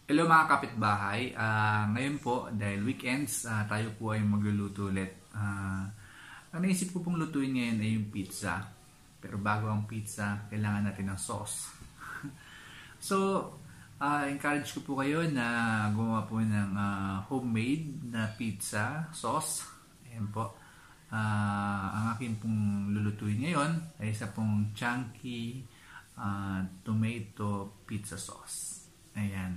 Hello mga kapitbahay. Ngayon po, dahil weekends, tayo po ay magluluto ulit. Ang naisip ko pong lutuin ngayon ay yung pizza. Pero bago ang pizza, kailangan natin ng sauce. So, encourage ko po kayo na gumawa po ng homemade na pizza sauce. Ayan po. Ang aking pong lulutuin ngayon ay isa pong chunky tomato pizza sauce. Ayan.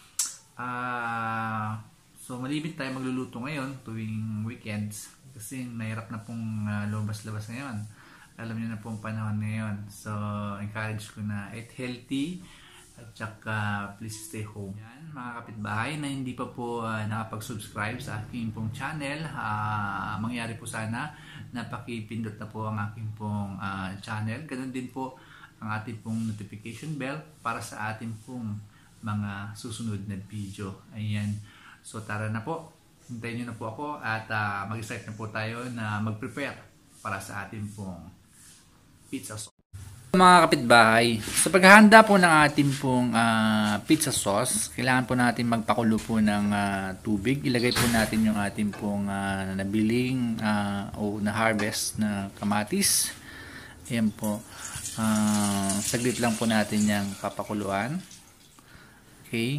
So malibit tayo magluluto ngayon tuwing weekends kasi mahirap na pong lumabas-labas ngayon. Alam niyo na pong panahon ngayon. So encourage ko na eat healthy at saka please stay home. Yan, mga kapitbahay na hindi pa po nakapag-subscribe sa aking pong channel, mangyari po sana na pakipindot na po ang aking pong channel. Ganun din po ang ating pong notification bell para sa ating pong mga susunod na video. Ayan. So tara na po. Hintayin nyo na po ako at mag-start na po tayo na mag-prepare para sa ating pong pizza sauce. Mga kapitbahay, sa paghahanda po ng ating pong pizza sauce, kailangan po natin magpakulo po ng tubig. Ilagay po natin yung ating pong nabiling o na-harvest na kamatis. Ayan po. Saglit lang po natin yung papakuluan. Okay.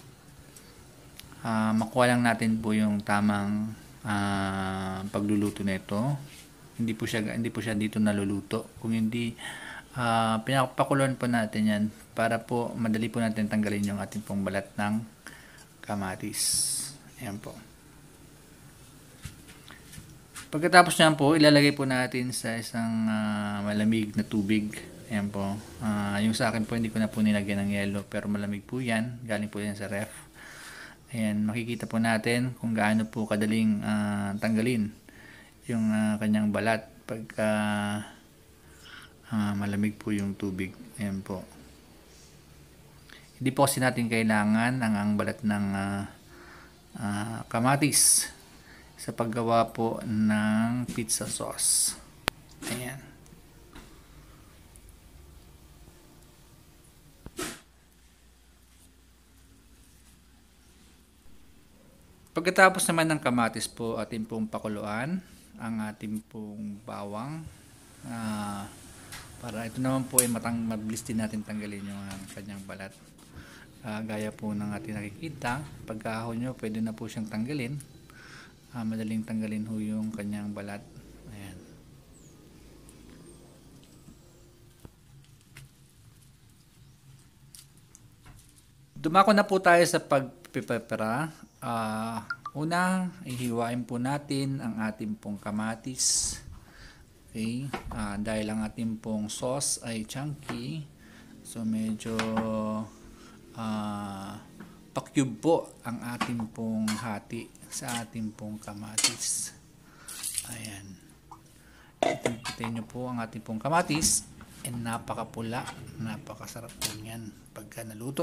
Makuha lang natin po yung tamang pagluluto nito. Hindi po siya dito naluluto. Kung hindi pinapakuluan po natin 'yan para po madali po natin tanggalin yung ating pong balat ng kamatis. Ayan po. Pagkatapos niyan po, ilalagay po natin sa isang malamig na tubig. Ayan po. Yung sa akin po, hindi ko na po nilagyan ng yelo. Pero malamig po yan. Galing po yan sa ref. Ayan. Makikita po natin kung gaano po kadaling tanggalin yung kanyang balat pagka malamig po yung tubig. Ayan po. Hindi po kasi natin kailangan ang balat ng kamatis sa paggawa po ng pizza sauce. Ayan. Pagkatapos naman ng kamatis po, ating pong pakuluan ang ating pong bawang para ito naman po ay mabilis din natin tanggalin yung kanyang balat. Gaya po ng ating nakikita, pagkahon nyo pwede na po siyang tanggalin. Madaling tanggalin ho yung kanyang balat. Ayan. Dumako na po tayo sa pagpipepera. Una, ihiwain po natin ang ating pong kamatis. Okay? Dahil ang ating pong sauce ay chunky, so medyo pa-cube po ang ating pong hati sa ating pong kamatis. Ayan. Tingnan nyo po ang ating pong kamatis. And napakapula, napakasarap po yan pagka naluto.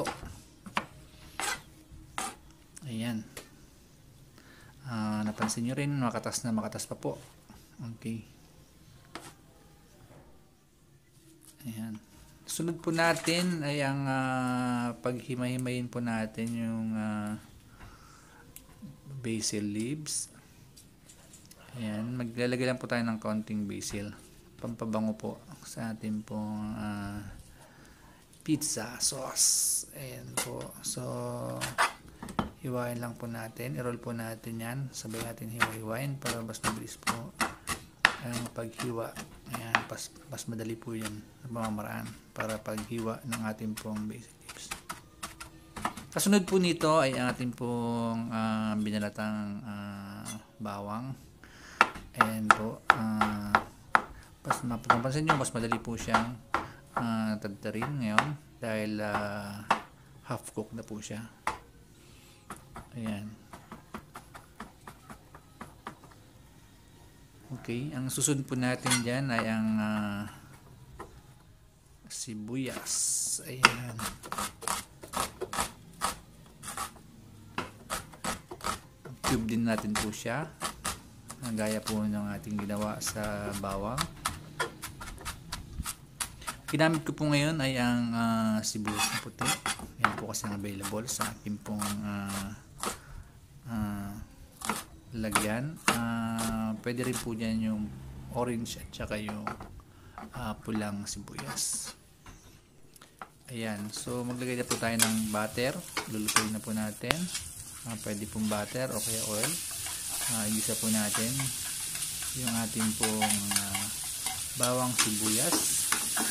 Ayan. Napansin nyo rin, makatas na makatas pa po. Okay. Ayan. Sunod po natin ay ang paghimay-himayin po natin yung basil leaves. Ayan. Maglalagay lang po tayo ng konting basil. Pampabango po sa ating pong pizza sauce. Ayan po. So, hiwain lang po natin. I-roll po natin yan. Sabay natin hiwa-hiwain para mas mabilis po ang paghiwa. Ayan. Mas madali po yan sa pamamaraan para paghiwa ng ating pong basic tips. Kasunod po nito ay ang ating pong binalatang bawang. Ayan po. Mapapansin nyo, mas madali po siyang tadtarin ngayon dahil half cooked na po siya. Ayan. Okay, ang susunod po natin dyan ay ang sibuyas. Ayan. Cube din natin po siya. Gaya po ng ating ginawa sa bawang. Ginamit ko po ngayon ay ang sibuyas na puti. Ayan po kasi available sa akin pong lagyan. Pwede rin po dyan yung orange at saka yung pulang sibuyas. Ayan, so maglagay na po tayo ng butter. Lulutuin na po natin. Pwede pong butter o kaya oil. Igisa po natin yung ating pong bawang sibuyas.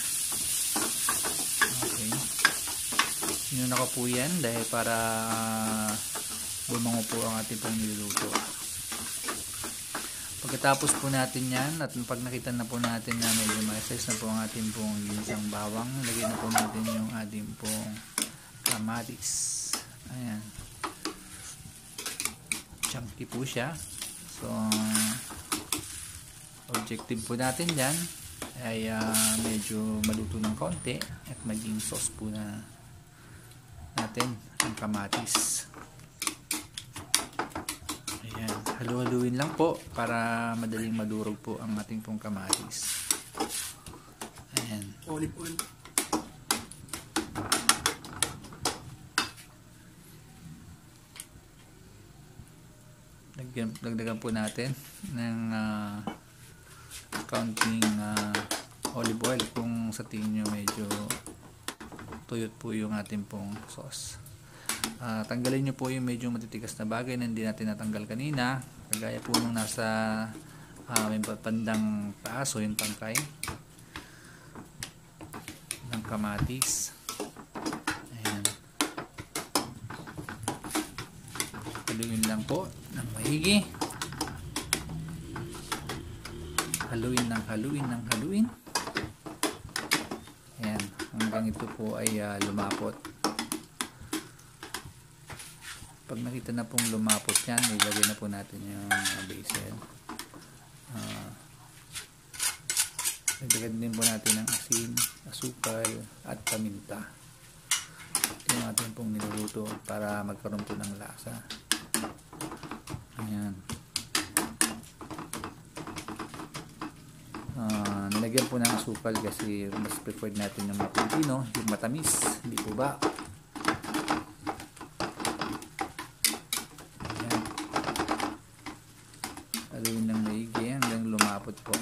Okay, inuna ko po yan dahil para bumango po ang ating pong niluluto. Pagkatapos po natin yan at pag nakita na po natin na medyo ma-size na po ang ating pong ginisang bawang, lagyan na po natin yung ating pong kamatis. Ayan, chunky po siya. So objective po natin dyan ay medyo maluto ng konti at maging sauce po na natin ang kamatis. Ayan, halu-haluin lang po para madaling madurog po ang ating pong kamatis. Ayan, Olive oil. dagdagan po natin ng counting olive oil kung sa tingin nyo medyo tuyot po yung ating pong sauce. Tanggalin nyo po yung medyo matitigas na bagay na hindi natin natanggal kanina, kagaya po nung nasa may pandang taas o yung tangkay ng kamatis. Ayan, haluin lang po ng maigi. Haluin ng haluin. Ayan, hanggang ito po ay lumapot. Pag nakita na pong lumapot yan, ilagay na po natin yung basil. Nagdagan din po natin ng asin, asukal at paminta. Ito yung ating pong niluluto para magkaroon po ng lasa. Ayan. Nilagyan po ng asukal kasi mas preferred natin yung mga Pilipino, yung matamis, hindi po ba? Ayan, haluin ng maigi hanggang lumapot po.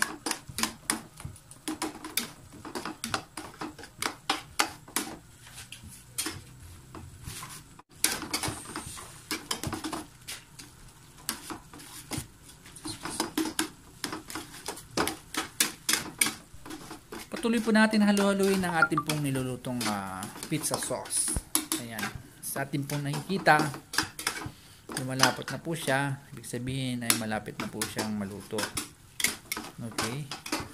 Patuloy po natin halu-haluin ang ating pong nilulutong pizza sauce. Ayan. Sa ating pong nakikita, lumalapot na po siya. Ibig sabihin ay malapit na po siyang maluto. Okay.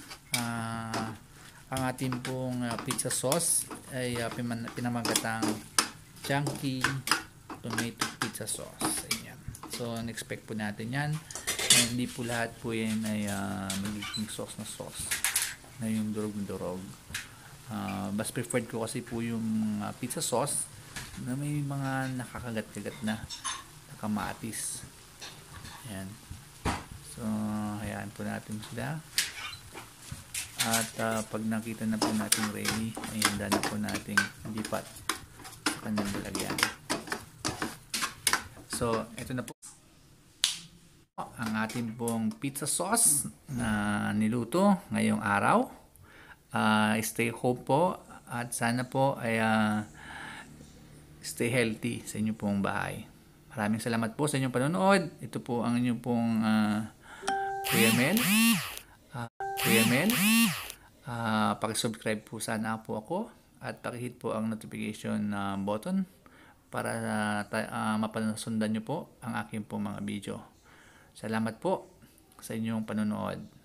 Ang ating pong pizza sauce ay pinamagatang chunky tomato pizza sauce. Ayan. So, expect po natin yan. Hindi po lahat po yan ay magiging sauce na sauce na yung durog-durog. Mas preferred ko kasi po yung pizza sauce na may mga nakakagat-kagat na kamatis. Ayan. So, hayaan po natin sila. At pag nakita na po natin ready, ay handa na po nating lipat sa kanyang lalagyan. So, ito na po ang ating pong pizza sauce na niluto ngayong araw. Stay home po at sana po ay stay healthy sa inyong pong bahay. Maraming salamat po sa inyong panonood. Ito po ang inyong pong Kuya Mel. Paki-subscribe po sana po ako at paki-hit po ang notification button para mapasundan nyo po ang aking pong mga video. Salamat po sa inyong panonood.